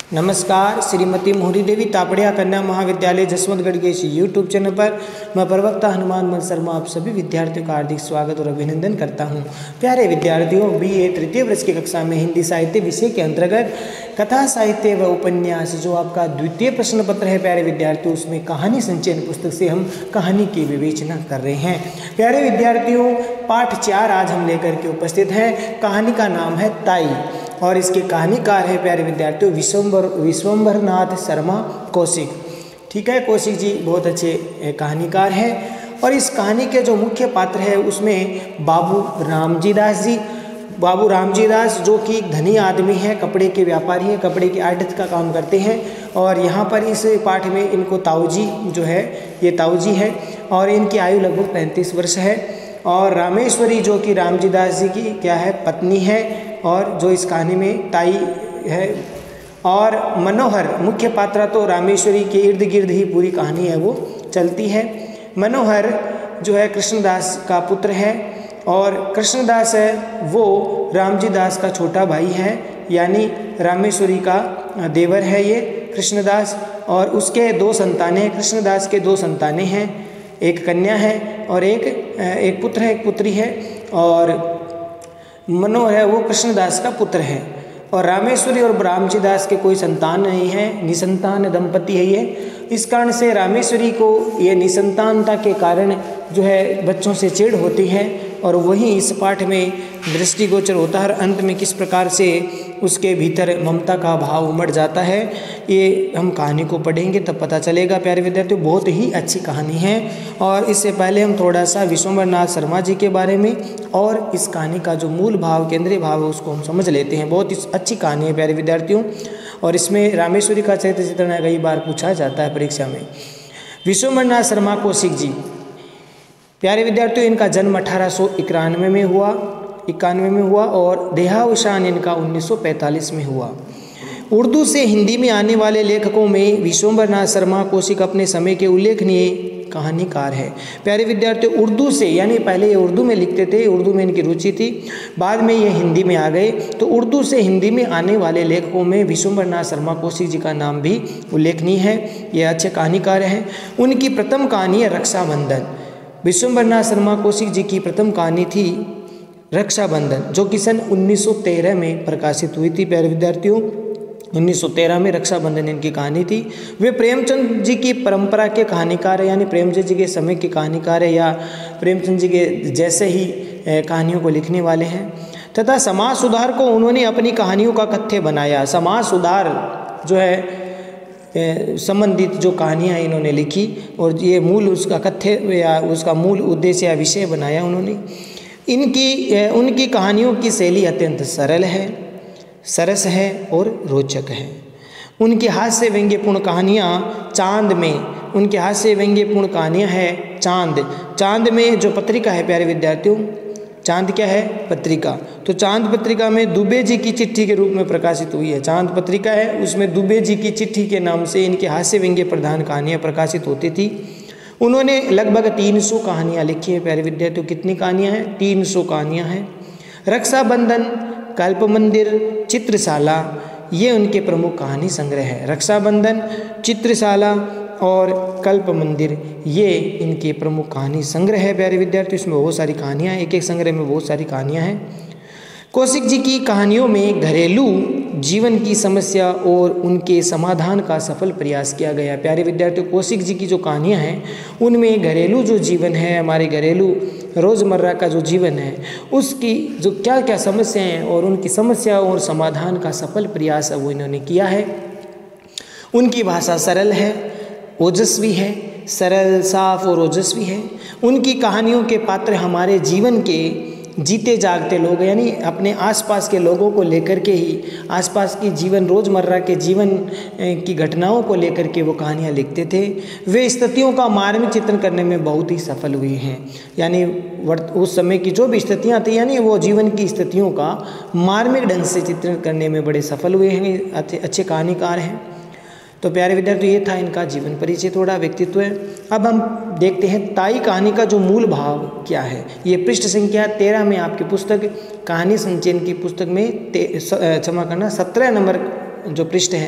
नमस्कार। श्रीमती मोहरी देवी तापड़िया कन्या महाविद्यालय जसवंतगढ़ के इस यूट्यूब चैनल पर मैं प्रवक्ता हनुमान मल शर्मा आप सभी विद्यार्थियों का हार्दिक स्वागत और अभिनंदन करता हूं। प्यारे विद्यार्थियों, बीए तृतीय वर्ष की कक्षा में हिंदी साहित्य विषय के अंतर्गत कथा साहित्य व उपन्यास जो आपका द्वितीय प्रश्न पत्र है प्यारे विद्यार्थियों, उसमें कहानी संचयन पुस्तक से हम कहानी की विवेचना कर रहे हैं। प्यारे विद्यार्थियों, पाठ 4 आज हम लेकर के उपस्थित हैं। कहानी का नाम है ताई और इसके कहानीकार है प्यारे विद्यार्थियों विश्वंभर नाथ शर्मा कौशिक। ठीक है, कौशिक जी बहुत अच्छे कहानीकार हैं। और इस कहानी के जो मुख्य पात्र है उसमें बाबू रामजी दास जो कि धनी आदमी है, कपड़े के व्यापारी हैं, कपड़े की आढ़त का काम करते हैं। और यहाँ पर इस पाठ में इनको ताऊजी जो है ये ताऊजी है और इनकी आयु लगभग 35 वर्ष है। और रामेश्वरी जो कि रामजी दास जी की क्या है पत्नी है और जो इस कहानी में ताई है। और मनोहर मुख्य पात्र तो रामेश्वरी के इर्द गिर्द ही पूरी कहानी है वो चलती है। मनोहर जो है कृष्णदास का पुत्र है और कृष्णदास है वो रामजी दास का छोटा भाई है, यानी रामेश्वरी का देवर है ये कृष्णदास। और उसके 2 संतानें हैं, कृष्णदास के 2 संतानें हैं, एक कन्या है और एक पुत्र है, एक पुत्री है। और मनोहर है वो कृष्णदास का पुत्र है। और रामेश्वरी और रामजी दास के कोई संतान नहीं है, निसंतान दंपति है ये। इस कारण से रामेश्वरी को ये निसंतानता के कारण जो है बच्चों से चिढ़ होती है और वही इस पाठ में दृष्टिगोचर होता है। अंत में किस प्रकार से उसके भीतर ममता का भाव उमड़ जाता है ये हम कहानी को पढ़ेंगे तब पता चलेगा। प्यारे विद्यार्थियों, बहुत ही अच्छी कहानी है। और इससे पहले हम थोड़ा सा विश्वंभर नाथ शर्मा जी के बारे में और इस कहानी का जो मूल भाव केंद्रीय भाव है उसको हम समझ लेते हैं। बहुत ही अच्छी कहानी है प्यारे विद्यार्थियों। और इसमें रामेश्वरी का चरित्र चित्रण कई बार पूछा जाता है परीक्षा में। विश्वंभर नाथ शर्मा कौशिक जी, प्यारे विद्यार्थियों, इनका जन्म 1891 में हुआ और देहावसान इनका 1945 में हुआ। उर्दू से हिंदी में आने वाले लेखकों में विश्वंभर नाथ शर्मा कौशिक अपने समय के उल्लेखनीय कहानीकार है। प्यारे विद्यार्थियों, उर्दू से यानी पहले ये उर्दू में लिखते थे, उर्दू में इनकी रुचि थी, बाद में ये हिंदी में आ गए। तो उर्दू से हिंदी में आने वाले लेखकों में विश्वंभर नाथ शर्मा कौशिक जी का नाम भी उल्लेखनीय है। ये अच्छे कहानीकार हैं। उनकी प्रथम कहानी है रक्षाबंधन। विश्वंभर नाथ शर्मा कौशिक जी की प्रथम कहानी थी रक्षाबंधन, जो कि सन 1913 में प्रकाशित हुई थी। प्यारे विद्यार्थियों, 1913 में रक्षाबंधन इनकी कहानी थी। वे प्रेमचंद जी की परंपरा के कहानीकार है, यानी प्रेमचंद जी के समय के कहानीकार है या प्रेमचंद जी के जैसे ही कहानियों को लिखने वाले हैं। तथा समाज सुधार को उन्होंने अपनी कहानियों का कथ्य बनाया। समाज सुधार जो है संबंधित जो कहानियाँ इन्होंने लिखी और ये मूल उसका कथ्य या उसका मूल उद्देश्य या विषय बनाया उन्होंने। उनकी कहानियों की शैली अत्यंत सरल है, सरस है और रोचक है। उनकी हास्य व्यंग्यपूर्ण कहानियाँ हैं चांद में जो पत्रिका है प्यारे विद्यार्थियों, चांद क्या है पत्रिका, तो चांद पत्रिका में दुबे जी की चिट्ठी के रूप में प्रकाशित हुई है। चांद पत्रिका है, उसमें दुबे जी की चिट्ठी के नाम से इनके हास्य व्यंग्य प्रधान कहानियाँ प्रकाशित होती थी। उन्होंने लगभग 300 कहानियाँ लिखी हैं प्यारे विद्यार्थियों। कितनी कहानियाँ हैं? 300 कहानियाँ हैं। रक्षाबंधन, कल्प मंदिर, चित्रशाला ये उनके प्रमुख कहानी संग्रह है। रक्षाबंधन, चित्रशाला और कल्प मंदिर ये इनके प्रमुख कहानी संग्रह है प्यारे विद्यार्थियों। इसमें बहुत सारी कहानियाँ हैं, एक संग्रह में बहुत सारी कहानियाँ हैं। कौशिक जी की कहानियों में घरेलू जीवन की समस्या और उनके समाधान का सफल प्रयास किया गया। प्यारे विद्यार्थियों, कौशिक जी की जो कहानियाँ हैं उनमें घरेलू जो जीवन है, हमारे घरेलू रोज़मर्रा का जो जीवन है उसकी जो क्या क्या समस्याएं हैं और उनकी समस्याओं और समाधान का सफल प्रयास है वो इन्होंने किया है। उनकी भाषा सरल है, ओजस्वी है, सरल, साफ और ओजस्वी है। उनकी कहानियों के पात्र हमारे जीवन के जीते जागते लोग, यानी अपने आसपास के लोगों को लेकर के ही, आसपास की जीवन रोज़मर्रा के जीवन की घटनाओं को लेकर के वो कहानियाँ लिखते थे। वे स्थितियों का मार्मिक चित्रण करने में बहुत ही सफल हुए हैं, यानी उस समय की जो भी स्थितियाँ थी यानी वो जीवन की स्थितियों का मार्मिक ढंग से चित्रण करने में बड़े सफल हुए हैं, अच्छे कहानीकार हैं। तो प्यारे विद्यार्थी, ये था इनका जीवन परिचय, थोड़ा व्यक्तित्व है। अब हम देखते हैं ताई कहानी का जो मूल भाव क्या है। ये पृष्ठ संख्या 13 में आपकी पुस्तक कहानी संचयन की पुस्तक में 17 नंबर जो पृष्ठ है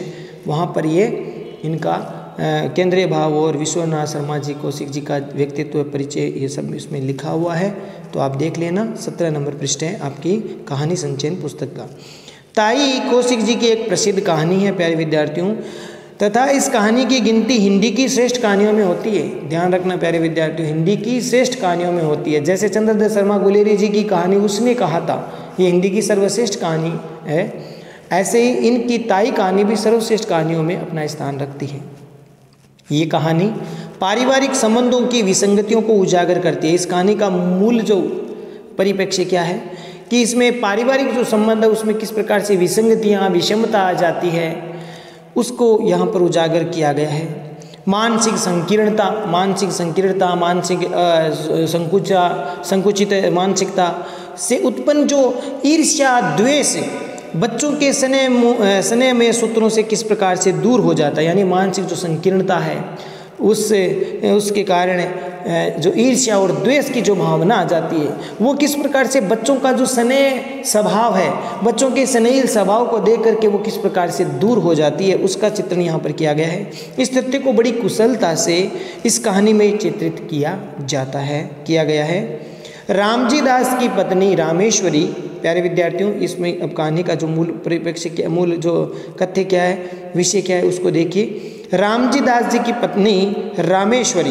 वहाँ पर ये इनका केंद्रीय भाव और विश्वनाथ शर्मा जी कौशिक जी का व्यक्तित्व परिचय ये सब इसमें लिखा हुआ है, तो आप देख लेना। 17 नंबर पृष्ठ है आपकी कहानी संचयन पुस्तक का। ताई कौशिक जी की एक प्रसिद्ध कहानी है प्यारे विद्यार्थियों, तथा इस कहानी की गिनती हिंदी की श्रेष्ठ कहानियों में होती है। ध्यान रखना प्यारे विद्यार्थियों, हिंदी की श्रेष्ठ कहानियों में होती है। जैसे चंद्रदत्त शर्मा गुलेरी जी की कहानी उसने कहा था ये हिंदी की सर्वश्रेष्ठ कहानी है, ऐसे ही इनकी ताई कहानी भी सर्वश्रेष्ठ कहानियों में अपना स्थान रखती है। ये कहानी पारिवारिक संबंधों की विसंगतियों को उजागर करती है। इस कहानी का मूल जो परिप्रेक्ष्य क्या है कि इसमें पारिवारिक जो संबंध है उसमें किस प्रकार से विसंगतियाँ, विषमता आ जाती है, उसको यहाँ पर उजागर किया गया है। मानसिक संकीर्णता, मानसिक संकुचित मानसिकता से उत्पन्न जो ईर्ष्या, द्वेष बच्चों के स्नेह में सूत्रों से किस प्रकार से दूर हो जाता है, यानी मानसिक जो संकीर्णता है उसके कारण जो ईर्ष्या और द्वेष की जो भावना आ जाती है वो किस प्रकार से बच्चों का जो स्नेह स्वभाव है, बच्चों के स्नेहिल स्वभाव को देख करके वो किस प्रकार से दूर हो जाती है, उसका चित्रण यहाँ पर किया गया है। इस तथ्य को बड़ी कुशलता से इस कहानी में चित्रित किया गया है। रामजी दास की पत्नी रामेश्वरी, प्यारे विद्यार्थियों इसमें अब कहानी का जो मूल परिप्रेक्ष्य क्या, मूल जो कथ्य क्या है, विषय क्या है उसको देखिए। रामजी दास जी की पत्नी रामेश्वरी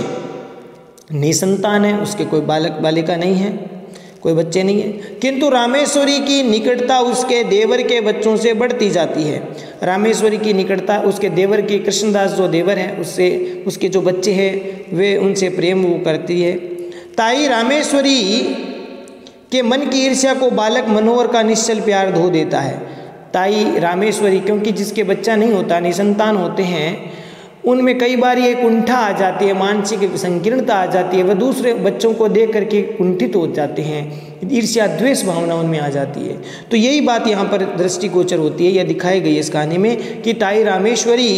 निसंतान है, उसके कोई बालक बालिका नहीं है, कोई बच्चे नहीं है, किंतु रामेश्वरी की निकटता उसके देवर के बच्चों से बढ़ती जाती है। रामेश्वरी की निकटता उसके देवर की, कृष्णदास जो देवर है उससे उसके जो बच्चे हैं वे उनसे प्रेम वो करती है। ताई रामेश्वरी के मन की ईर्ष्या को बालक मनोहर का निश्चल प्यार धो देता है। ताई रामेश्वरी, क्योंकि जिसके बच्चा नहीं होता, निसंतान होते हैं, उनमें कई बार ये कुंठा आ जाती है, मानसिक संकीर्णता आ जाती है, वह दूसरे बच्चों को देख करके कुंठित हो जाते हैं, ईर्ष्या द्वेष भावना उनमें आ जाती है। तो यही बात यहाँ पर दृष्टिगोचर होती है, यह दिखाई गई है इस कहानी में कि ताई रामेश्वरी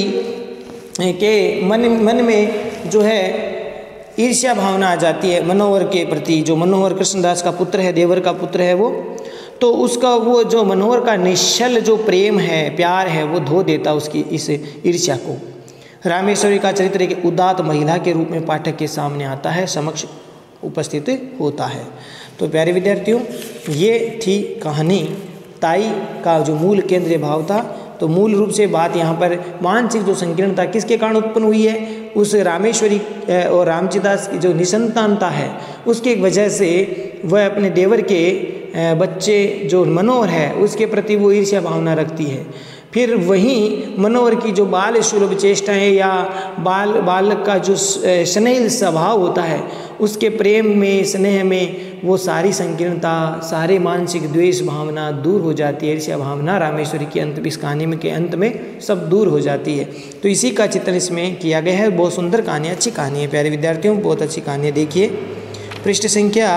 के मन में जो है ईर्ष्या भावना आ जाती है मनोहर के प्रति। जो मनोहर कृष्णदास का पुत्र है, देवर का पुत्र है वो, तो उसका वो जो मनोहर का निश्चल जो प्रेम है, प्यार है, वो धो देता उसकी इस ईर्ष्या को। रामेश्वरी का चरित्र एक उदात्त महिला के रूप में पाठक के सामने आता है, समक्ष उपस्थित होता है। तो प्यारे विद्यार्थियों, ये थी कहानी ताई का जो मूल केंद्रीय भाव था। तो मूल रूप से बात यहाँ पर मानसिक जो संकीर्णता किसके कारण उत्पन्न हुई है, उस रामेश्वरी और रामजी दास की जो निसंतानता है उसकी वजह से वह अपने देवर के बच्चे जो मनोहर है उसके प्रति वो ईर्ष्या भावना रखती है। फिर वहीं मनोहर की जो बाल सुलभ चेष्टाएँ या बालक का जो स्नेह स्वभाव होता है उसके प्रेम में, स्नेह में वो सारी संकीर्णता, सारे मानसिक द्वेष भावना दूर हो जाती है। ईर्ष्या भावना रामेश्वरी के अंत, इस कहानी में के अंत में सब दूर हो जाती है। तो इसी का चित्रण इसमें किया गया है। बहुत सुंदर कहानी, अच्छी कहानी है प्यारे विद्यार्थियों, बहुत अच्छी कहानी है। देखिए पृष्ठ संख्या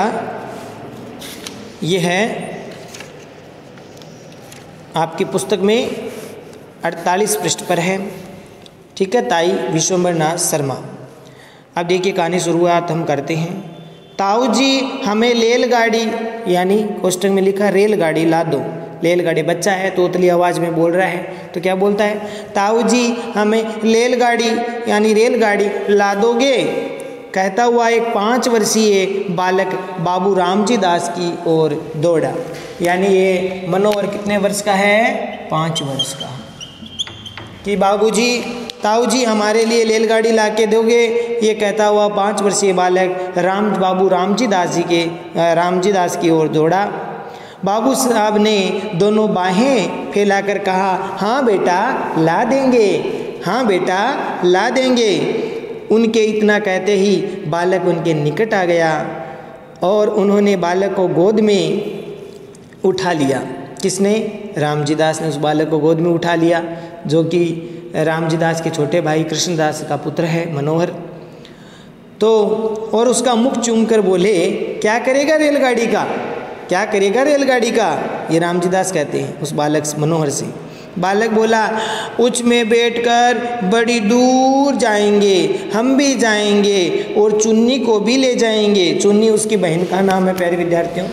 ये है आपकी पुस्तक में 48 पृष्ठ पर है, ठीक है, ताई विश्वंभर नाथ शर्मा। अब देखिए कहानी शुरुआत हम करते हैं। ताऊ जी हमें रेलगाड़ी, यानी क्वेश्चन में लिखा रेलगाड़ी ला दो। रेलगाड़ी, बच्चा है तोतली आवाज़ में बोल रहा है, तो क्या बोलता है, ताऊ जी हमें रेलगाड़ी यानी रेलगाड़ी ला दोगे, कहता हुआ एक 5 वर्षीय बालक बाबू रामजी दास की ओर दौड़ा। यानी ये मनोहर कितने वर्ष का है, 5 वर्ष का, कि बाबूजी, ताऊ जी हमारे लिए रेलगाड़ी ला के दोगे, ये कहता हुआ 5 वर्षीय बालक बाबू रामजी दास की ओर दौड़ा। बाबू साहब ने दोनों बाहें फैलाकर कहा, हाँ बेटा ला देंगे, हाँ बेटा ला देंगे। उनके इतना कहते ही बालक उनके निकट आ गया और उन्होंने बालक को गोद में उठा लिया। किसने, रामजी दास ने उस बालक को गोद में उठा लिया, जो कि रामजी दास के छोटे भाई कृष्णदास का पुत्र है मनोहर। तो और उसका मुख चूम कर बोले, क्या करेगा रेलगाड़ी का, क्या करेगा रेलगाड़ी का, ये रामजी दास कहते हैं उस बालक मनोहर से। बालक बोला, उच्च में बैठकर बड़ी दूर जाएंगे, हम भी जाएंगे और चुन्नी को भी ले जाएंगे। चुन्नी उसकी बहन का नाम है प्यारे विद्यार्थियों,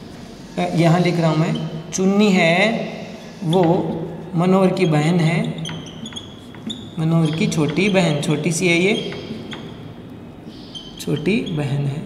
यहाँ लिख रहा हूँ मैं, चुन्नी है वो मनोहर की बहन है मनोहर की छोटी बहन, छोटी सी है ये, छोटी बहन है,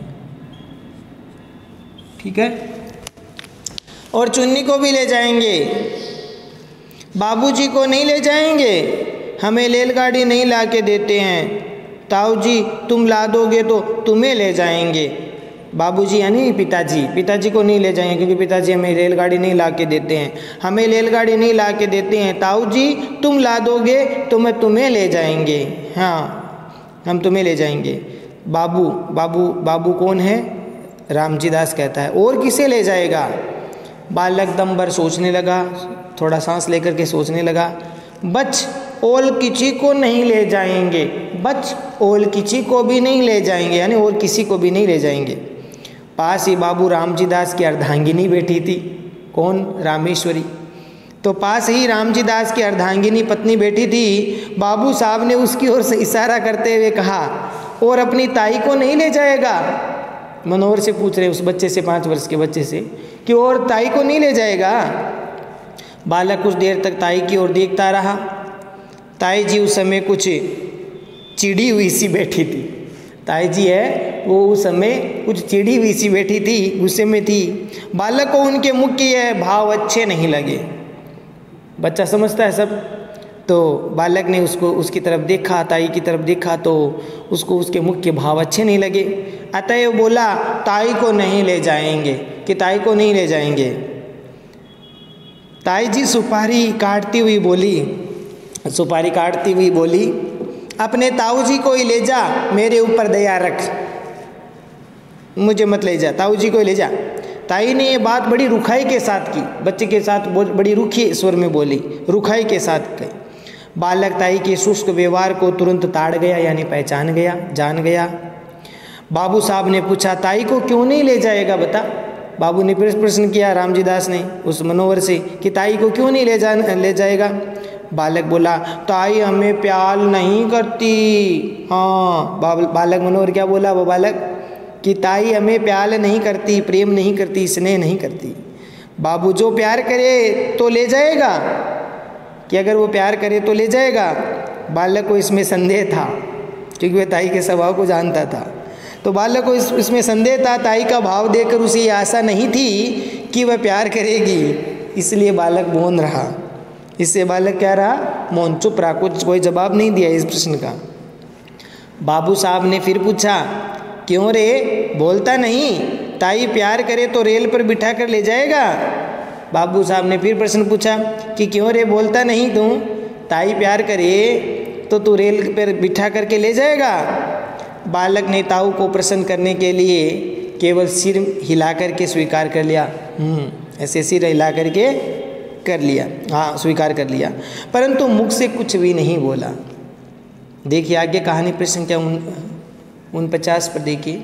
ठीक है। और चुन्नी को भी ले जाएंगे, बाबूजी को नहीं ले जाएंगे, हमें रेलगाड़ी नहीं ला के देते हैं, ताऊ जी तुम ला दोगे तो तुम्हें ले जाएंगे। बाबूजी यानी पिताजी, पिताजी को नहीं ले जाएंगे क्योंकि पिताजी हमें रेलगाड़ी नहीं ला के देते हैं, हमें रेलगाड़ी नहीं ला के देते हैं, ताऊ जी तुम ला दोगे तो मैं तुम्हें ले जाएंगे, हाँ हम तुम्हें ले जाएंगे। बाबू बाबू बाबू कौन है? रामजी दास कहता है, और किसे ले जाएगा? बालक दम भर सोचने लगा, थोड़ा सांस लेकर के सोचने लगा, बच ओल किसी को नहीं ले जाएंगे, बच ओल किसी को भी नहीं ले जाएंगे, यानी और किसी को भी नहीं ले जाएंगे। पास ही बाबू रामजी दास की अर्धांगिनी बैठी थी, कौन? रामेश्वरी। तो पास ही रामजी दास की अर्धांगिनी पत्नी बैठी थी। बाबू साहब ने उसकी ओर से इशारा करते हुए कहा, और अपनी ताई को नहीं ले जाएगा? मनोहर से पूछ रहे उस बच्चे से, 5 वर्ष के बच्चे से, कि और ताई को नहीं ले जाएगा? बालक कुछ देर तक ताई की ओर देखता रहा। ताई जी उस समय कुछ चिड़ी हुई सी बैठी थी, ताई जी है वो उस समय कुछ चिड़ी हुई सी बैठी थी, गुस्से में थी। बालक को उनके मुख के यह भाव अच्छे नहीं लगे, बच्चा समझता है सब। तो बालक ने उसको उसकी तरफ देखा, ताई की तरफ देखा, तो उसको उसके मुख के भाव अच्छे नहीं लगे। अतएव बोला, ताई को नहीं ले जाएंगे, कि ताई को नहीं ले जाएंगे। ताई जी सुपारी काटती हुई बोली, सुपारी काटती हुई बोली, अपने ताऊ जी को ही ले जा, मेरे ऊपर दया रख, मुझे मत ले जा, ताऊ जी को ही ले जा। ताई ने ये बात बड़ी रुखाई के साथ की, बच्चे के साथ बड़ी रुखी स्वर में बोली, रुखाई के साथ कही। बालक ताई के शुष्क व्यवहार को तुरंत ताड़ गया, यानी पहचान गया, जान गया। बाबू साहब ने पूछा, ताई को क्यों नहीं ले जाएगा बता? बाबू ने फिर प्रश्न किया रामजी दास ने उस मनोहर से कि ताई को क्यों नहीं ले जाएगा? बालक बोला, ताई हमें प्यार नहीं करती। हाँ, बालक मनोहर क्या बोला वो बालक? कि ताई हमें प्यार नहीं करती, प्रेम नहीं करती, स्नेह नहीं करती। बाबू जो प्यार करे तो ले जाएगा, कि अगर वो प्यार करे तो ले जाएगा। बालक को इसमें संदेह था, क्योंकि वह ताई के स्वभाव को जानता था। तो बालक को इसमें संदेह था, ताई का भाव देखकर उसे ये आशा नहीं थी कि वह प्यार करेगी, इसलिए बालक मौन रहा। इससे बालक क्या रहा? मौन, चुप रहा, कुछ कोई जवाब नहीं दिया इस प्रश्न का। बाबू साहब ने फिर पूछा, क्यों रे बोलता नहीं? ताई प्यार करे तो रेल पर बिठा कर ले जाएगा? बाबू साहब ने फिर प्रश्न पूछा कि क्यों रे बोलता नहीं तू? ताई प्यार करे तो तू रेल पर बिठा करके ले जाएगा? बालक ने ताऊ को प्रसन्न करने के लिए केवल सिर हिला करके स्वीकार कर लिया। ऐसे सिर हिला करके कर लिया, हाँ स्वीकार कर लिया, परंतु मुख से कुछ भी नहीं बोला। देखिए आगे कहानी प्रश्न क्या 49 पर देखिए।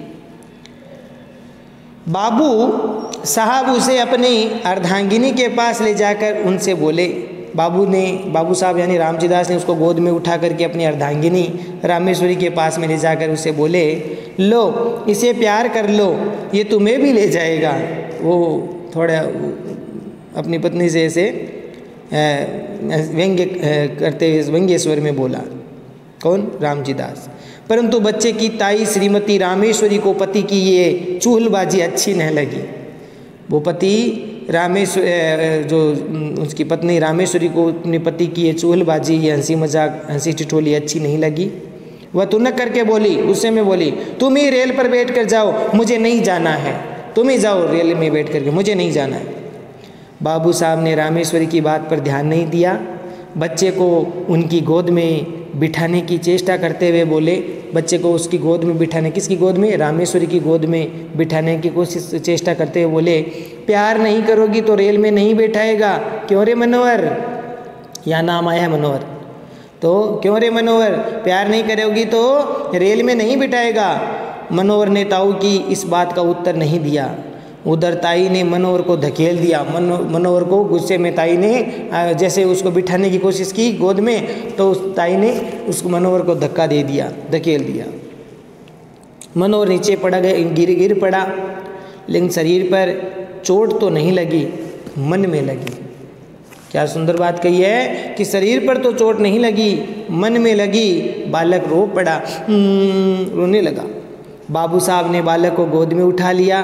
बाबू साहब उसे अपनी अर्धांगिनी के पास ले जाकर उनसे बोले। बाबू साहब यानी रामजी दास ने उसको गोद में उठा करके अपनी अर्धांगिनी रामेश्वरी के पास में ले जाकर उसे बोले, लो इसे प्यार कर लो, ये तुम्हें भी ले जाएगा। वो थोड़ा अपनी पत्नी से ऐसे व्यंग्य करते हुए व्यंग्य स्वर में बोला, कौन? रामजी दास। परंतु बच्चे की ताई श्रीमती रामेश्वरी को पति की ये चुगलबाजी अच्छी न लगी। वो पति जो उसकी पत्नी रामेश्वरी को अपने पति की ये चुगलबाजी, ये हंसी मजाक, हंसी ठिठोली अच्छी नहीं लगी। वह तुनक करके बोली, उससे में बोली, तुम ही रेल पर बैठ कर जाओ, मुझे नहीं जाना है, तुम ही जाओ रेल में बैठ करके, मुझे नहीं जाना है। बाबू साहब ने रामेश्वरी की बात पर ध्यान नहीं दिया। बच्चे को उनकी गोद में बिठाने की चेष्टा करते हुए बोले, बच्चे को उसकी गोद में बिठाने, किसकी गोद में? रामेश्वरी की गोद में बिठाने की चेष्टा करते हुए बोले, प्यार नहीं करोगी तो रेल में नहीं बैठाएगा। क्यों रे मनोहर? यहाँ नाम आया है मनोहर, तो क्यों रे मनोहर, प्यार नहीं करोगी तो रेल में नहीं बिठाएगा। मनोहर ने ताऊ की इस बात का उत्तर नहीं दिया। उधर ताई ने मनोहर को धकेल दिया। मनोहर को गुस्से में ताई ने जैसे उसको बिठाने की कोशिश की गोद में, तो उस ताई ने उसको मनोहर को धक्का दे दिया, धकेल दिया। मनोहर नीचे पड़ा गया, गिर पड़ा, लेकिन शरीर पर चोट तो नहीं लगी, मन में लगी। क्या सुंदर बात कही है कि शरीर पर तो चोट नहीं लगी, मन में लगी। बालक रो पड़ा, रोने लगा। बाबू साहब ने बालक को गोद में उठा लिया,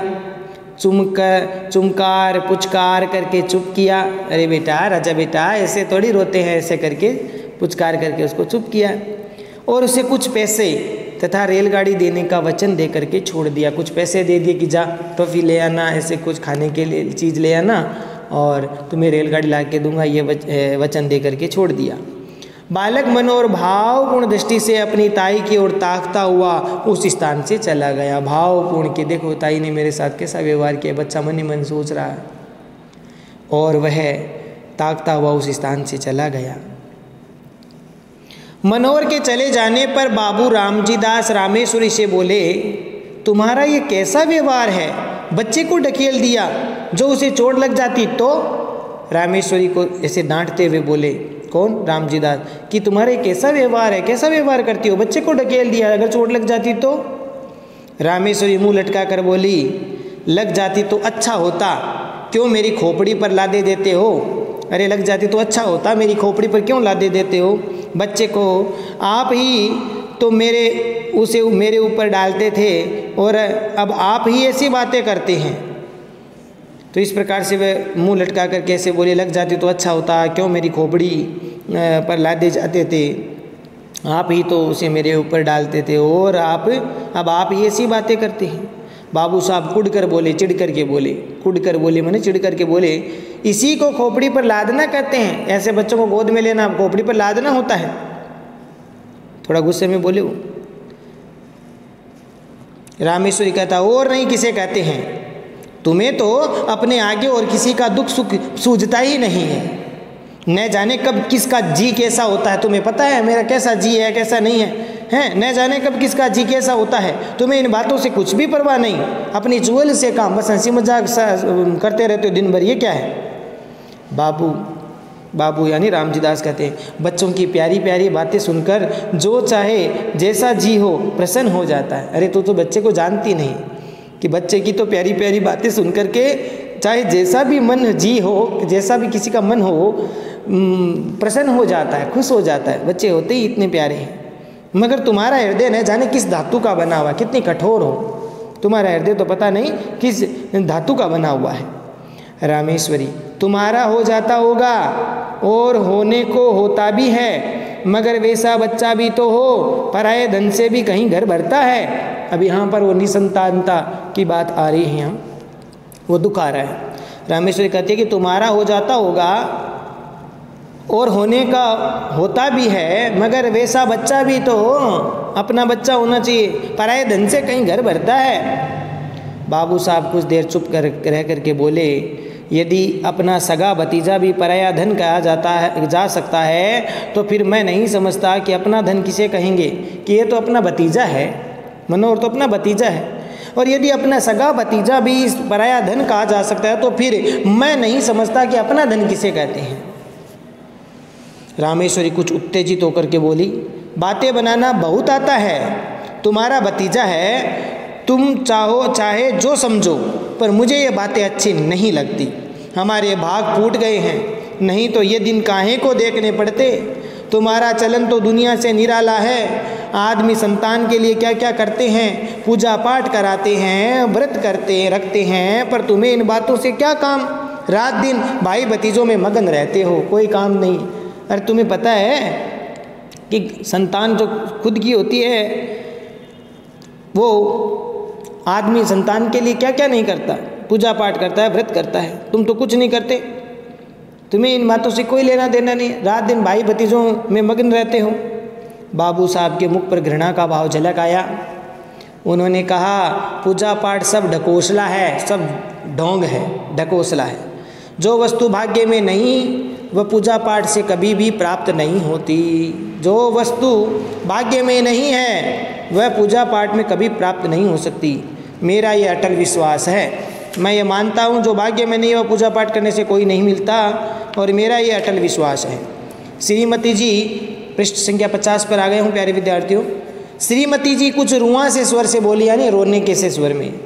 चुमकार पुचकार करके चुप किया। अरे बेटा, राजा बेटा, ऐसे थोड़ी रोते हैं, ऐसे करके पुचकार करके उसको चुप किया और उसे कुछ पैसे तथा रेलगाड़ी देने का वचन दे करके छोड़ दिया। कुछ पैसे दे दिए कि जा टॉफ़ी ले आना, ऐसे कुछ खाने के लिए चीज़ ले आना और तुम्हें रेलगाड़ी ला के दूंगा, ये वचन दे करके छोड़ दिया। बालक मनोहर भावपूर्ण दृष्टि से अपनी ताई की ओर ताकता हुआ उस स्थान से चला गया। भावपूर्ण के, देखो ताई ने मेरे साथ कैसा व्यवहार किया, बच्चा मन ही मन सोच रहा है। और वह ताकता हुआ उस स्थान से चला गया। मनोहर के चले जाने पर बाबू रामजी दास रामेश्वरी से बोले, तुम्हारा ये कैसा व्यवहार है, बच्चे को ढकेल दिया, जो उसे चोट लग जाती तो। रामेश्वरी को ऐसे डांटते हुए बोले, कौन? रामजी दास, कि तुम्हारा कैसा व्यवहार है, कैसा व्यवहार करती हो, बच्चे को ढकेल दिया, अगर चोट लग जाती तो। रामेश्वरी मुंह लटका कर बोली, लग जाती तो अच्छा होता, क्यों मेरी खोपड़ी पर लादे देते हो। अरे लग जाती तो अच्छा होता, मेरी खोपड़ी पर क्यों लादे देते हो। बच्चे को आप ही तो मेरे ऊपर डालते थे और अब आप ही ऐसी बातें करते हैं। तो इस प्रकार से वह मुंह लटका कर कैसे बोले, लग जाती तो अच्छा होता, क्यों मेरी खोपड़ी पर लादे जाते थे, आप ही तो उसे मेरे ऊपर डालते थे और अब आप ही ऐसी बातें करते हैं। बाबू साहब कुड़ कर बोले, चिढ़ कर के बोले, कुड़ कर बोले मैंने चिढ़ कर के बोले, इसी को खोपड़ी पर लादना कहते हैं, ऐसे बच्चों को गोद में लेना खोपड़ी पर लादना होता है। थोड़ा गुस्से में बोले वो। रामेश्वरी कहता, और नहीं किसे कहते हैं, तुम्हें तो अपने आगे और किसी का दुख सुख सूझता ही नहीं है। न जाने कब किसका जी कैसा होता है, तुम्हें पता है मेरा कैसा जी है कैसा नहीं है, हैं? न जाने कब किसका जी कैसा होता है, तुम्हें इन बातों से कुछ भी परवाह नहीं, अपनी चुगल से काम, बस हंसी मजाक करते रहते हो दिन भर, ये क्या है। बाबू यानी रामजी दास कहते हैं, बच्चों की प्यारी प्यारी बातें सुनकर जो चाहे जैसा जी हो प्रसन्न हो जाता है। अरे तू तो बच्चे को जानती नहीं कि बच्चे की तो प्यारी प्यारी बातें सुन करके चाहे जैसा भी मन जी हो, जैसा भी किसी का मन हो, प्रसन्न हो जाता है, खुश हो जाता है। बच्चे होते ही इतने प्यारे हैं। मगर तुम्हारा हृदय न जाने किस धातु का बना हुआ, कितनी कठोर हो, तुम्हारा हृदय तो पता नहीं किस धातु का बना हुआ है। रामेश्वरी, तुम्हारा हो जाता होगा और होने को होता भी है, मगर वैसा बच्चा भी तो हो, पराये धन से भी कहीं घर भरता है। अब यहाँ पर वो निसंतानता की बात आ रही है, यहाँ वो दुख आ रहा है। रामेश्वरी कहती है कि तुम्हारा हो जाता होगा और होने का होता भी है, मगर वैसा बच्चा भी तो हो, अपना बच्चा होना चाहिए, पराये धन से कहीं घर भरता है। बाबू साहब कुछ देर चुप रह करके बोले, यदि अपना सगा भतीजा भी पराया धन कहा जा सकता है तो फिर मैं नहीं समझता कि अपना धन किसे कहेंगे, कि ये तो अपना भतीजा है, मनोहर तो अपना भतीजा है, और यदि अपना सगा भतीजा भी इस पराया धन कहा जा सकता है तो फिर मैं नहीं समझता कि अपना धन किसे कहते हैं। रामेश्वरी कुछ उत्तेजित होकर के बोली, बातें बनाना बहुत आता है, तुम्हारा भतीजा है, तुम चाहे जो समझो, पर मुझे ये बातें अच्छी नहीं लगती। हमारे भाग फूट गए हैं, नहीं तो ये दिन काहे को देखने पड़ते। तुम्हारा चलन तो दुनिया से निराला है। आदमी संतान के लिए क्या क्या करते हैं, पूजा पाठ कराते हैं, व्रत रखते हैं, पर तुम्हें इन बातों से क्या काम। रात दिन भाई भतीजों में मगन रहते हो, कोई काम नहीं। अरे तुम्हें पता है कि संतान जो खुद की होती है, वो आदमी संतान के लिए क्या क्या नहीं करता, पूजा पाठ करता है, व्रत करता है, तुम तो कुछ नहीं करते। तुम्हें इन बातों से कोई लेना देना नहीं, रात दिन भाई भतीजों में मगन रहते हो। बाबू साहब के मुख पर घृणा का भाव झलक आया। उन्होंने कहा, पूजा पाठ सब ढकोसला है, सब ढोंग है, ढकोसला है। जो वस्तु भाग्य में नहीं वह पूजा पाठ से कभी भी प्राप्त नहीं होती। जो वस्तु भाग्य में नहीं है वह पूजा पाठ में कभी प्राप्त नहीं हो सकती। मेरा ये अटल विश्वास है। मैं ये मानता हूँ जो भाग्य में नहीं वह पूजा पाठ करने से कोई नहीं मिलता, और मेरा ये अटल विश्वास है। श्रीमती जी, पृष्ठ संख्या 50 पर आ गए हूँ प्यारे विद्यार्थियों। श्रीमती जी कुछ रुआं से स्वर से बोली, यानी रोने के से स्वर में,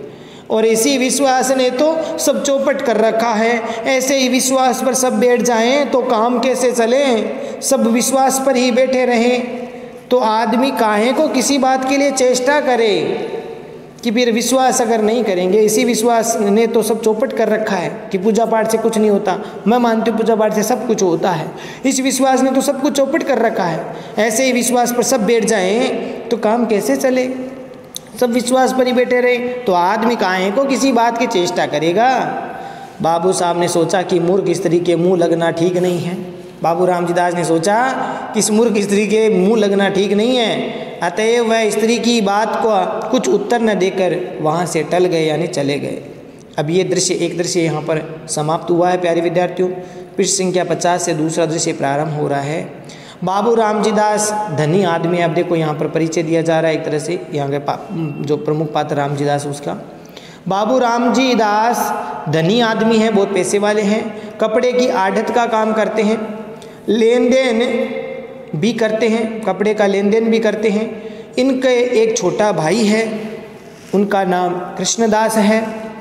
और इसी विश्वास ने तो सब चौपट कर रखा है। ऐसे ही विश्वास पर सब बैठ जाएं तो काम कैसे चले? सब विश्वास पर ही बैठे रहें तो आदमी काहे को किसी बात के लिए चेष्टा करे कि फिर विश्वास अगर नहीं करेंगे। इसी विश्वास ने तो सब चौपट कर रखा है कि पूजा पाठ से कुछ नहीं होता। मैं मानती हूँ पूजा पाठ से सब कुछ होता है। इस विश्वास ने तो सब कुछ चौपट कर रखा है। ऐसे ही विश्वास पर सब बैठ जाएं तो काम कैसे चले? सब विश्वास पर ही बैठे रहे तो आदमी काहे को किसी बात की चेष्टा करेगा। बाबू साहब ने सोचा कि मूर्ख स्त्री के मुँह लगना ठीक नहीं है। बाबू रामजी दास ने सोचा कि इस मूर्ख स्त्री के मुँह लगना ठीक नहीं है, अतएव वह स्त्री की बात को कुछ उत्तर न देकर वहाँ से टल गए यानी चले गए। अब ये दृश्य एक दृश्य यहाँ पर समाप्त हुआ है प्यारे विद्यार्थियों। पृष्ठ संख्या 50 से दूसरा दृश्य प्रारंभ हो रहा है। बाबू रामजी दास धनी आदमी। अब देखो यहाँ पर परिचय दिया जा रहा है एक तरह से यहाँ के जो प्रमुख पात्र रामजी दास उसका। बाबू रामजी दास धनी आदमी हैं, बहुत पैसे वाले हैं। कपड़े की आढ़त का काम करते हैं, लेन देन भी करते हैं, कपड़े का लेन देन भी करते हैं। इनके एक छोटा भाई है, उनका नाम कृष्णदास है।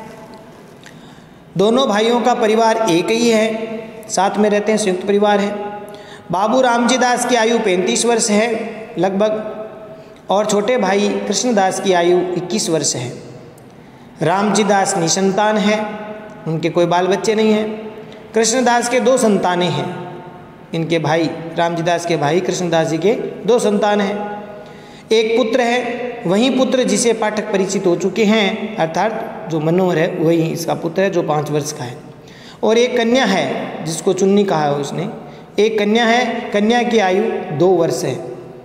दोनों भाइयों का परिवार एक ही है, साथ में रहते हैं, संयुक्त परिवार है। बाबू रामजी दास की आयु 35 वर्ष है लगभग और छोटे भाई कृष्णदास की आयु 21 वर्ष है। रामजी दास निसंतान है, उनके कोई बाल बच्चे नहीं हैं। कृष्णदास के 2 संतानें हैं। इनके भाई रामजी दास के भाई कृष्णदास जी के 2 संतान हैं। एक पुत्र है, वही पुत्र जिसे पाठक परिचित हो चुके हैं, अर्थात जो मनोहर है वही इसका पुत्र है जो 5 वर्ष का है। और एक कन्या है जिसको चुन्नी कहा है उसने। एक कन्या है, कन्या की आयु 2 वर्ष है।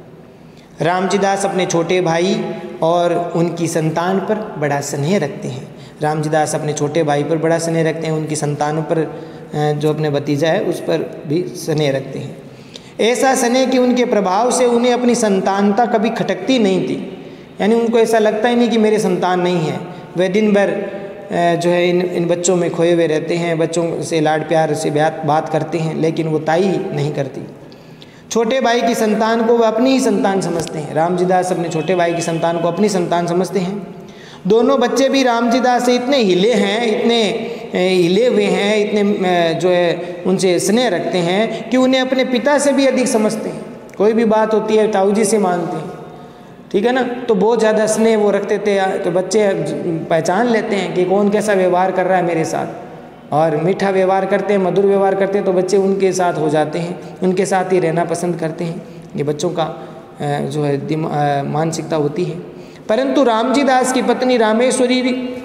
रामजी दास अपने छोटे भाई और उनकी संतान पर बड़ा स्नेह रखते हैं। रामजी दास अपने छोटे भाई पर बड़ा स्नेह रखते हैं, उनकी संतानों पर जो अपने भतीजा है उस पर भी स्नेह रखते हैं। ऐसा स्नेह कि उनके प्रभाव से उन्हें अपनी संतानता कभी खटकती नहीं थी, यानी उनको ऐसा लगता ही नहीं कि मेरे संतान नहीं है। वे दिन भर जो है इन बच्चों में खोए हुए रहते हैं, बच्चों से लाड प्यार से बात करते हैं, लेकिन वो ताई नहीं करती। छोटे भाई की संतान को वो अपनी ही संतान समझते हैं। रामजी दास अपने छोटे भाई की संतान को अपनी संतान समझते हैं। दोनों बच्चे भी रामजी दास से इतने हिले हैं, इतने हिले हुए हैं, इतने जो है उनसे स्नेह रखते हैं कि उन्हें अपने पिता से भी अधिक समझते हैं। कोई भी बात होती है ताऊ जी से मानते हैं, ठीक है ना। तो बहुत ज़्यादा स्नेह वो रखते थे। तो बच्चे पहचान लेते हैं कि कौन कैसा व्यवहार कर रहा है मेरे साथ, और मीठा व्यवहार करते हैं, मधुर व्यवहार करते हैं तो बच्चे उनके साथ हो जाते हैं, उनके साथ ही रहना पसंद करते हैं। ये बच्चों का जो है मानसिकता होती है। परंतु रामजी दास की पत्नी रामेश्वरी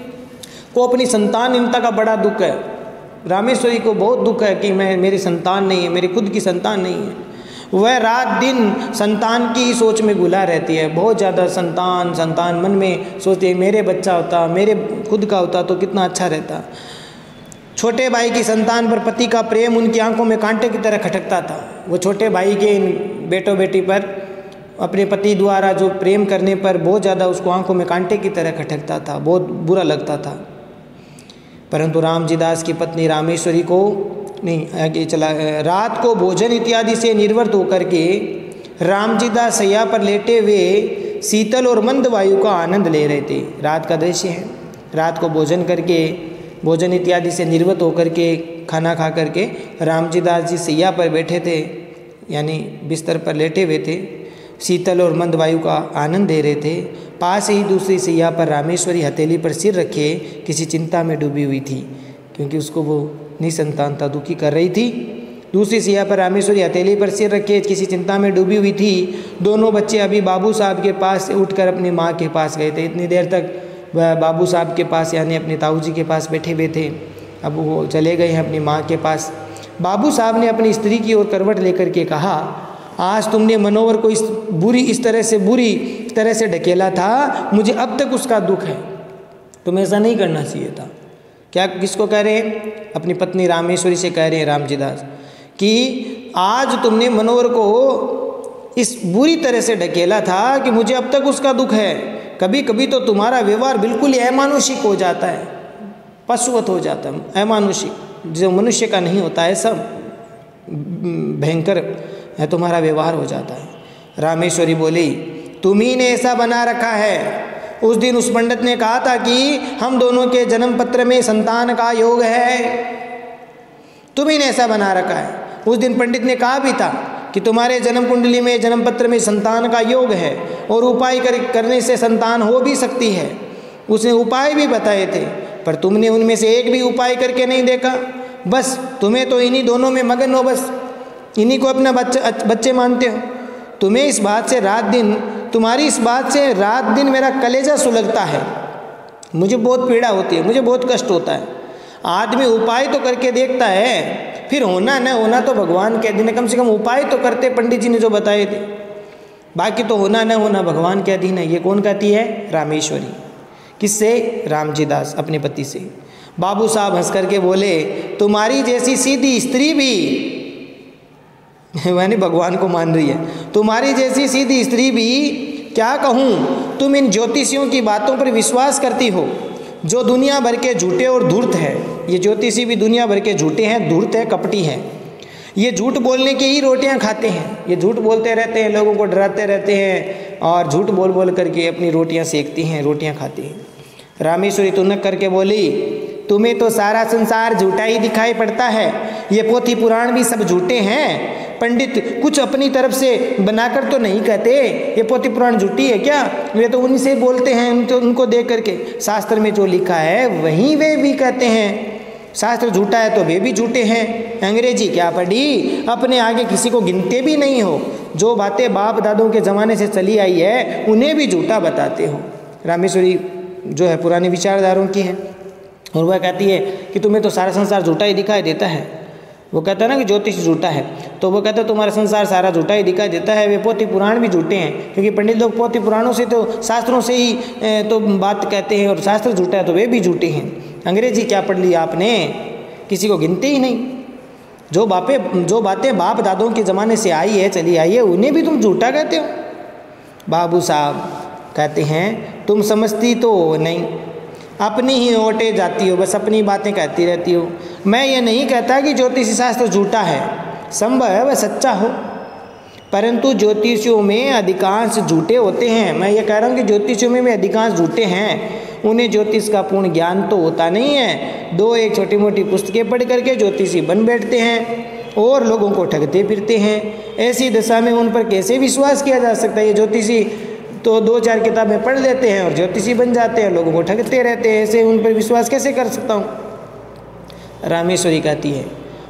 को अपनी संतानहीनता का बड़ा दुख है। रामेश्वरी को बहुत दुख है कि मेरी संतान नहीं है, मेरी खुद की संतान नहीं है। वह रात दिन संतान की सोच में घुला रहती है, बहुत ज़्यादा संतान मन में सोचती है मेरे बच्चा होता, मेरे खुद का होता तो कितना अच्छा रहता। छोटे भाई की संतान पर पति का प्रेम उनकी आंखों में कांटे की तरह खटकता था। वो छोटे भाई के इन बेटों बेटी पर अपने पति द्वारा जो प्रेम करने पर बहुत ज़्यादा उसको आंखों में कांटे की तरह खटकता था, बहुत बुरा लगता था। परंतु रामजी दास की पत्नी रामेश्वरी को नहीं आगे चला। रात को भोजन इत्यादि से निर्वृत्त होकर के रामजी दास सैया पर लेटे हुए शीतल और मंद वायु का आनंद ले रहे थे। रात का दृश्य है। रात को भोजन इत्यादि से निर्वृत्त होकर के खाना खा करके रामजी दास जी सैया पर बैठे थे, यानी बिस्तर पर लेटे हुए थे, शीतल और मंद वायु का आनंद ले रहे थे। पास ही दूसरी सैया पर रामेश्वरी हथेली पर सिर रखे किसी चिंता में डूबी हुई थी, क्योंकि उसको वो निसंतानता दुखी कर रही थी। दूसरी सैया पर रामेश्वरी हथेली पर सिर रखे किसी चिंता में डूबी हुई थी। दोनों बच्चे अभी बाबू साहब के पास से उठकर अपनी माँ के पास गए थे। इतनी देर तक वह बाबू साहब के पास यानी अपने ताऊ जी के पास बैठे हुए थे, अब वो चले गए हैं अपनी माँ के पास। बाबू साहब ने अपनी स्त्री की ओर करवट लेकर के कहा, आज तुमने मनोहर को इस बुरी तरह से ढकेला था, मुझे अब तक उसका दुख है। तुम्हें ऐसा नहीं करना चाहिए था। क्या किसको कह रहे हैं? अपनी पत्नी रामेश्वरी से कह रहे हैं रामजी दास कि आज तुमने मनोहर को इस बुरी तरह से ढकेला था कि मुझे अब तक उसका दुख है। कभी कभी तो तुम्हारा व्यवहार बिल्कुल ही अमानुषिक हो जाता है, पशुवत हो जाता है, अमानुषिक, जो मनुष्य का नहीं होता है, सब भयंकर है तुम्हारा व्यवहार हो जाता है। रामेश्वरी बोली, तुम्ही ने ऐसा बना रखा है, उस दिन उस पंडित ने कहा था कि हम दोनों के जन्म पत्र में संतान का योग है, तुम्ही ने ऐसा बना रखा है। उस दिन पंडित ने कहा भी था कि तुम्हारे जन्म कुंडली में, जन्म पत्र में संतान का योग है और उपाय करने से संतान हो भी सकती है। उसने उपाय भी बताए थे, पर तुमने उनमें से एक भी उपाय करके नहीं देखा। बस तुम्हें तो इन्हीं दोनों में मगन हो, बस इन्हीं को अपना बच्चे मानते हो। तुम्हें इस बात से रात दिन, तुम्हारी इस बात से रात दिन मेरा कलेजा सुलगता है, मुझे बहुत पीड़ा होती है, मुझे बहुत कष्ट होता है। आदमी उपाय तो करके देखता है, फिर होना न होना तो भगवान के अधीन है। कम से कम उपाय तो करते पंडित जी ने जो बताए थे, बाकी तो होना न होना भगवान के अधीन है। ये कौन कहती है? रामेश्वरी। किससे? रामजी दास अपने पति से। बाबू साहब हंस करके बोले, तुम्हारी जैसी सीधी स्त्री भी यानी भगवान को मान रही है, तुम्हारी जैसी सीधी स्त्री भी क्या कहूँ, तुम इन ज्योतिषियों की बातों पर विश्वास करती हो जो दुनिया भर के झूठे और धूर्त है। ये ज्योतिषी भी दुनिया भर के झूठे हैं, धूर्त है, कपटी हैं। ये झूठ बोलने की ही रोटियां खाते हैं, ये झूठ बोलते रहते हैं, लोगों को डराते रहते हैं और झूठ बोल बोल करके अपनी रोटियां सेकती हैं, रोटियां खाती हैं। रामेश्वरी तुनक करके बोली, तुम्हें तो सारा संसार झूठा ही दिखाई पड़ता है, ये पोथी पुराण भी सब झूठे हैं। पंडित कुछ अपनी तरफ से बनाकर तो नहीं कहते ये पोथी पुराण झूठी है क्या, वे तो उन्हीं से बोलते हैं, तो उनको देख करके शास्त्र में जो लिखा है वहीं वे भी कहते हैं। शास्त्र झूठा है तो वे भी झूठे हैं। अंग्रेजी क्या पढ़ी, अपने आगे किसी को गिनते भी नहीं हो। जो बातें बाप दादों के ज़माने से चली आई है उन्हें भी झूठा बताते हो। रामेश्वरी जो है पुराने विचारधारों की है और वह कहती है कि तुम्हें तो सारा संसार झूठा ही दिखाई देता है। वो कहता है ना कि ज्योतिष झूठा है, तो वो कहता है तुम्हारा संसार सारा झूठा ही दिखाई देता है। वे पोथी पुराण भी झूठे हैं, क्योंकि पंडित लोग पोथी पुराणों से तो शास्त्रों से ही तो बात कहते हैं और शास्त्र झूठा है तो वे भी झूठे हैं। अंग्रेजी क्या पढ़ लिया आपने, किसी को गिनते ही नहीं। जो बातें बाप दादों के ज़माने से आई है, चली आई है, उन्हें भी तुम झूठा कहते हो। बाबू साहब कहते हैं तुम समझती तो नहीं, अपनी ही ओटे जाती हो, बस अपनी बातें कहती रहती हो। मैं ये नहीं कहता कि ज्योतिष शास्त्र झूठा है, संभव है वह सच्चा हो, परंतु ज्योतिषियों में अधिकांश झूठे होते हैं। मैं ये कह रहा हूँ कि ज्योतिषियों में अधिकांश झूठे हैं, उन्हें ज्योतिष का पूर्ण ज्ञान तो होता नहीं है। दो एक छोटी मोटी पुस्तकें पढ़ करके ज्योतिषी बन बैठते हैं और लोगों को ठगते फिरते हैं। ऐसी दशा में उन पर कैसे विश्वास किया जा सकता है? ये ज्योतिषी तो दो चार किताबें पढ़ लेते हैं और ज्योतिषी बन जाते हैं, लोगों को ठगते रहते हैं, ऐसे उन पर विश्वास कैसे कर सकता हूँ? रामेश्वरी कहती है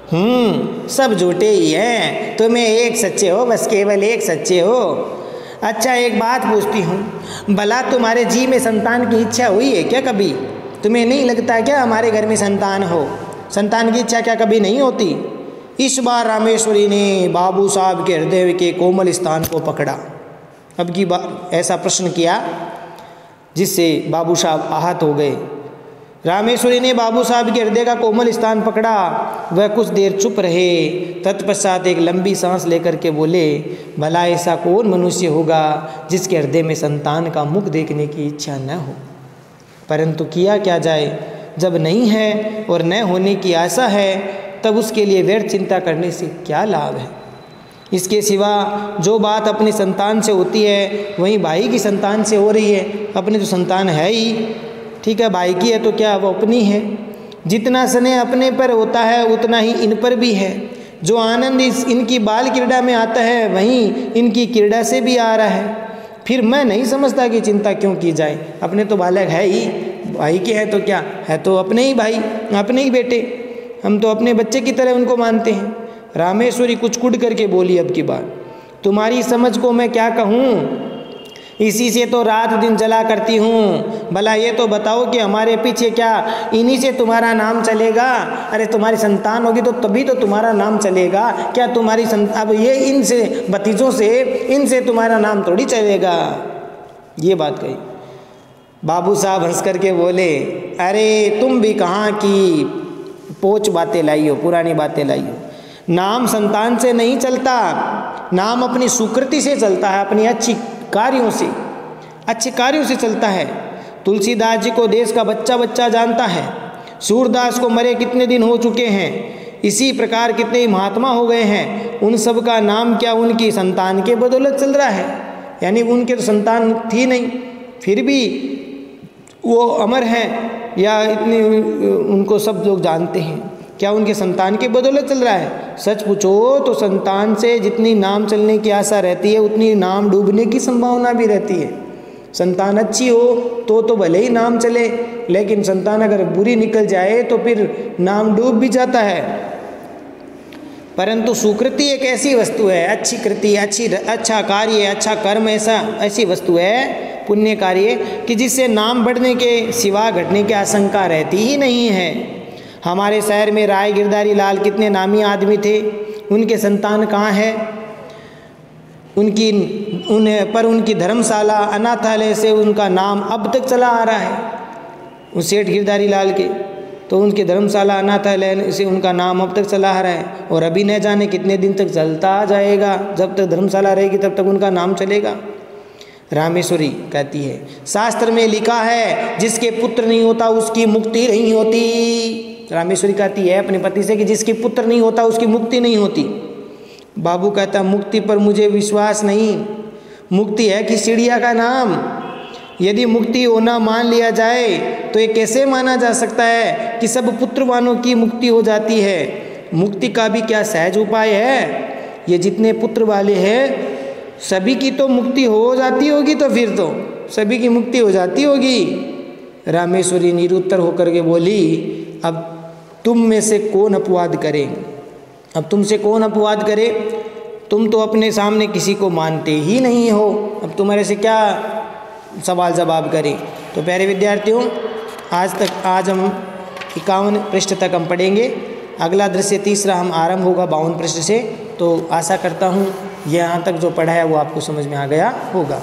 सब झूठे ही हैं, तुम्हें एक सच्चे हो, बस केवल एक सच्चे हो। अच्छा एक बात पूछती हूँ, भला तुम्हारे जी में संतान की इच्छा हुई है क्या कभी? तुम्हें नहीं लगता क्या हमारे घर में संतान हो? संतान की इच्छा क्या कभी नहीं होती? इस बार रामेश्वरी ने बाबू साहब के हृदय के कोमल स्थान को पकड़ा। अब की बार ऐसा प्रश्न किया जिससे बाबू साहब आहत हो गए। रामेश्वरी ने बाबू साहब के हृदय का कोमल स्थान पकड़ा। वह कुछ देर चुप रहे, तत्पश्चात एक लंबी सांस लेकर के बोले, भला ऐसा कौन मनुष्य होगा जिसके हृदय में संतान का मुख देखने की इच्छा न हो? परंतु किया क्या जाए, जब नहीं है और न होने की आशा है तब उसके लिए व्यर्थ चिंता करने से क्या लाभ है? इसके सिवा जो बात अपनी संतान से होती है वहीं भाई की संतान से हो रही है। अपनी तो संतान है ही, ठीक है, भाई की है तो क्या वो अपनी है। जितना स्नेह अपने पर होता है उतना ही इन पर भी है। जो आनंद इनकी बाल क्रीड़ा में आता है वहीं इनकी क्रीड़ा से भी आ रहा है। फिर मैं नहीं समझता कि चिंता क्यों की जाए, अपने तो बालक है ही, भाई के हैं तो क्या है, तो अपने ही भाई, अपने ही बेटे, हम तो अपने बच्चे की तरह उनको मानते हैं। रामेश्वरी कुछ कुड़ करके बोली, अब की बात तुम्हारी समझ को मैं क्या कहूँ, इसी से तो रात दिन जला करती हूँ। भला ये तो बताओ कि हमारे पीछे क्या इन्हीं से तुम्हारा नाम चलेगा? अरे तुम्हारी संतान होगी तो तभी तो तुम्हारा नाम चलेगा। क्या तुम्हारी अब ये इनसे भतीजों से, इनसे तुम्हारा नाम थोड़ी चलेगा। ये बात कही। बाबू साहब हंस करके बोले, अरे तुम भी कहाँ की पोच बातें लाई हो, पुरानी बातें लाई हो। नाम संतान से नहीं चलता, नाम अपनी सुकृति से चलता है, अपनी अच्छे कार्यों से चलता है। तुलसीदास जी को देश का बच्चा बच्चा जानता है। सूरदास को मरे कितने दिन हो चुके हैं। इसी प्रकार कितने ही महात्मा हो गए हैं, उन सब का नाम क्या उनकी संतान के बदौलत चल रहा है। यानी उनके तो संतान थी नहीं, फिर भी वो अमर हैं या इतने उनको सब लोग जानते हैं? क्या उनके संतान की बदौलत चल रहा है? सच पूछो तो संतान से जितनी नाम चलने की आशा रहती है उतनी नाम डूबने की संभावना भी रहती है। संतान अच्छी हो तो भले ही नाम चले, लेकिन संतान अगर बुरी निकल जाए तो फिर नाम डूब भी जाता है। परंतु सुकृति एक ऐसी वस्तु है, अच्छी कृति, अच्छा कार्य, अच्छा कर्म ऐसी वस्तु है, पुण्य कार्य, कि जिससे नाम बढ़ने के सिवा घटने की आशंका रहती ही नहीं है। हमारे शहर में राय गिरधारी लाल कितने नामी आदमी थे, उनके संतान कहाँ है? उनकी धर्मशाला अनाथालय से उनका नाम अब तक चला आ रहा है। उस सेठ गिरधारी लाल के तो उनके धर्मशाला अनाथालय से उनका नाम अब तक चला आ रहा है, और अभी न जाने कितने दिन तक चलता जाएगा। जब तक धर्मशाला रहेगी तब तक उनका नाम चलेगा। रामेश्वरी कहती है, शास्त्र में लिखा है जिसके पुत्र नहीं होता उसकी मुक्ति नहीं होती। रामेश्वरी कहती है अपने पति से कि जिसके पुत्र नहीं होता उसकी मुक्ति नहीं होती। बाबू कहता मुक्ति पर मुझे विश्वास नहीं। मुक्ति है कि चिड़िया का नाम। यदि मुक्ति होना मान लिया जाए तो ये कैसे माना जा सकता है कि सब पुत्रवानों की मुक्ति हो जाती है? मुक्ति का भी क्या सहज उपाय है? ये जितने पुत्र वाले हैं सभी की तो मुक्ति हो जाती होगी, तो फिर तो सभी की मुक्ति हो जाती होगी। रामेश्वरी निरुत्तर होकर के बोली, अब तुम में से कौन अपवाद करे? अब तुमसे कौन अपवाद करे? तुम तो अपने सामने किसी को मानते ही नहीं हो, अब तुम्हारे से क्या सवाल जवाब करें? तो प्यारे विद्यार्थियों, आज हम 51 पृष्ठ तक हम पढ़ेंगे। अगला दृश्य तीसरा हम आरंभ होगा 52 पृष्ठ से। तो आशा करता हूँ यहाँ तक जो पढ़ा है वो आपको समझ में आ गया होगा।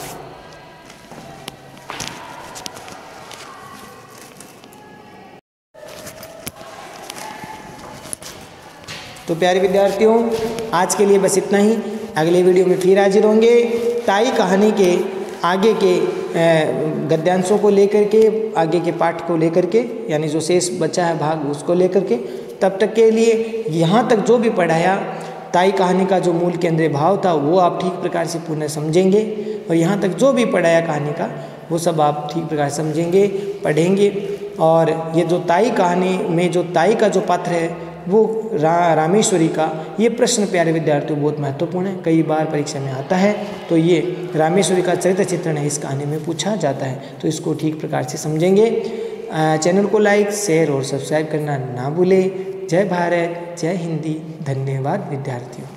तो प्यारे विद्यार्थियों, आज के लिए बस इतना ही। अगले वीडियो में फिर हाजिर होंगे ताई कहानी के आगे के गद्यांशों को लेकर के, आगे के पाठ को लेकर के, यानी जो शेष बचा है भाग उसको लेकर के। तब तक के लिए यहाँ तक जो भी पढ़ाया, ताई कहानी का जो मूल केंद्रीय भाव था वो आप ठीक प्रकार से पुनः समझेंगे, और यहाँ तक जो भी पढ़ाया कहानी का वो सब आप ठीक प्रकार से समझेंगे, पढ़ेंगे। और ये जो ताई कहानी में जो ताई का जो पात्र है वो रामेश्वरी का, ये प्रश्न प्यारे विद्यार्थियों बहुत महत्वपूर्ण है, कई बार परीक्षा में आता है। तो ये रामेश्वरी का चरित्र चित्रण है, इस कहानी में पूछा जाता है, तो इसको ठीक प्रकार से समझेंगे। चैनल को लाइक, शेयर और सब्सक्राइब करना ना भूलें। जय भारत, जय हिंदी। धन्यवाद विद्यार्थियों।